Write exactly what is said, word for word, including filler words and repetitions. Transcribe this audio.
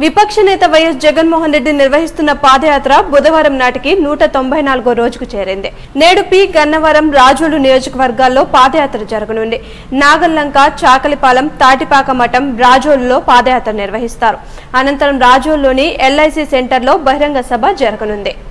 విపక్ష నేత వైఎస్ జగన్మోహన్ రెడ్డి నిర్వహిస్తున్న పాదయాత్ర బుధవారం నాటికి నూట తొంభై నాలుగో రోజుకు చేరింది. నేడు పి గన్నవరం, రాజోలు నియోజకవర్గాల్లో పాదయాత్ర జరగనుంది. నాగల్లంక, చాకలిపాలెం, తాటిపాక మఠం, రాజోలులో పాదయాత్ర నిర్వహిస్తారు. అనంతరం రాజోలులోని ఎల్ఐసి సెంటర్లో బహిరంగ సభ జరగనుంది.